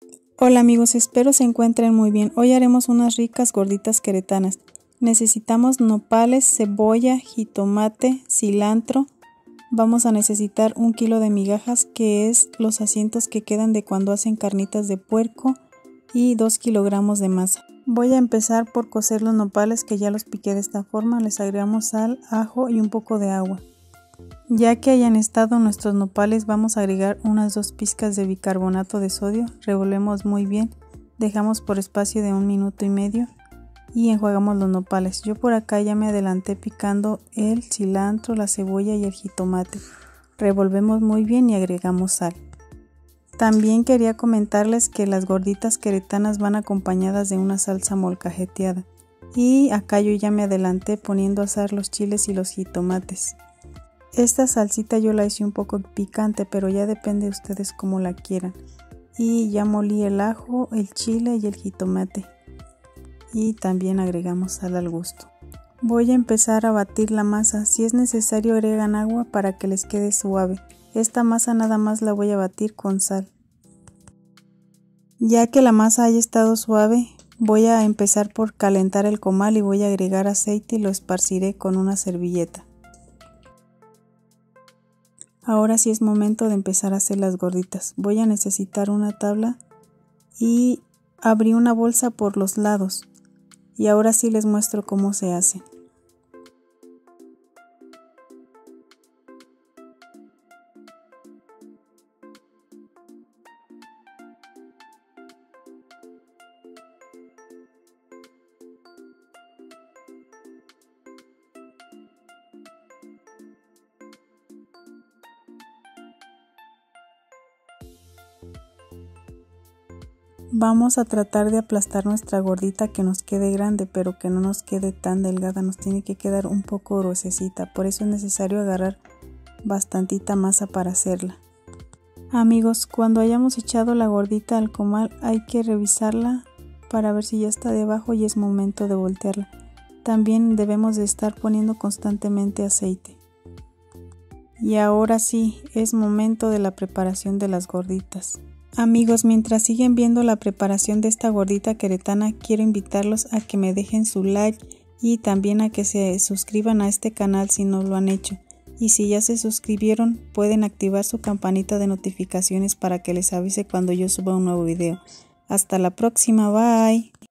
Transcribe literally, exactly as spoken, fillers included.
Hola amigos, espero se encuentren muy bien. Hoy haremos unas ricas gorditas queretanas. Necesitamos nopales, cebolla, jitomate, cilantro. Vamos a necesitar un kilo de migajas, que es los asientos que quedan de cuando hacen carnitas de puerco, y dos kilogramos de masa. Voy a empezar por cocer los nopales, que ya los piqué de esta forma. Les agregamos sal, ajo y un poco de agua. Ya que hayan estado nuestros nopales, vamos a agregar unas dos pizcas de bicarbonato de sodio. Revolvemos muy bien, dejamos por espacio de un minuto y medio y enjuagamos los nopales. Yo por acá ya me adelanté picando el cilantro, la cebolla y el jitomate. Revolvemos muy bien y agregamos sal. También quería comentarles que las gorditas queretanas van acompañadas de una salsa molcajeteada. Y acá yo ya me adelanté poniendo a asar los chiles y los jitomates. Esta salsita yo la hice un poco picante, pero ya depende de ustedes cómo la quieran. Y ya molí el ajo, el chile y el jitomate. Y también agregamos sal al gusto. Voy a empezar a batir la masa. Si es necesario agregan agua para que les quede suave. Esta masa nada más la voy a batir con sal. Ya que la masa haya estado suave, voy a empezar por calentar el comal y voy a agregar aceite y lo esparciré con una servilleta. Ahora sí es momento de empezar a hacer las gorditas. Voy a necesitar una tabla y abrí una bolsa por los lados. Y ahora sí les muestro cómo se hace. Vamos a tratar de aplastar nuestra gordita que nos quede grande, pero que no nos quede tan delgada, nos tiene que quedar un poco gruesecita, por eso es necesario agarrar bastantita masa para hacerla. Amigos, cuando hayamos echado la gordita al comal hay que revisarla para ver si ya está debajo y es momento de voltearla. También debemos de estar poniendo constantemente aceite. Y ahora sí, es momento de la preparación de las gorditas. Amigos, mientras siguen viendo la preparación de esta gordita queretana, quiero invitarlos a que me dejen su like y también a que se suscriban a este canal si no lo han hecho. Y si ya se suscribieron, pueden activar su campanita de notificaciones para que les avise cuando yo suba un nuevo video. Hasta la próxima, bye.